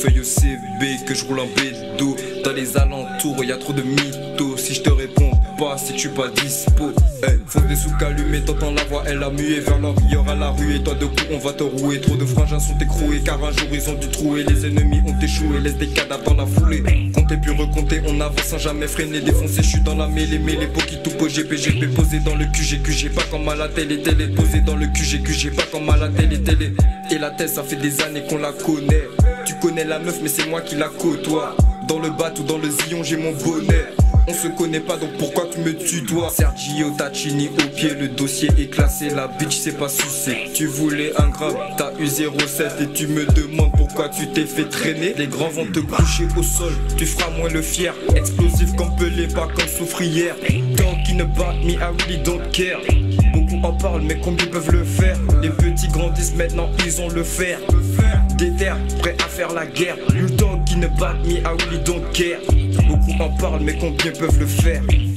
feuille au CB, que je roule en bédo. Dans les alentours, y a trop de mythos. Si je te réponds pas, si tu pas dispo. Fonce des souks allumés, t'entends la voix, elle a mué. Vers l'enrieur à la rue, et toi de coup on va te rouer. Trop de frangins sont écroués, car un jour ils ont dû trouer. Les ennemis ont échoué, laisse des cadavres dans la foulée. Comptez puis recompter, on avance sans jamais freiner. Défoncer, je suis dans la mêlée, mêlée. Poquito, GP, posé dans le QG, pas comme à la télé. Posé dans le QG, pas comme à la télé. Et la tête, ça fait des années qu'on la connaît. Tu connais la meuf, mais c'est moi qui la côtoie. Dans le bat ou dans le zion, j'ai mon bonnet. On se connaît pas, donc pourquoi tu me tutoies? Sergio Tacchini au pied, le dossier est classé. La bitch c'est pas sucé. Tu voulais un gramme, t'as eu 0,7 et tu me demandes pourquoi tu t'es fait traîner. Les grands vont te coucher au sol, tu feras moins le fier. Explosif comme Pelé, pas comme Soufrière. Talking about me, I really don't care. Beaucoup en parlent, mais combien peuvent le faire? Les petits grandissent maintenant, ils ont le fer. Déter, prêt à faire la guerre. You talking about me, I really don't care. Beaucoup en parlent, mais combien peuvent le faire?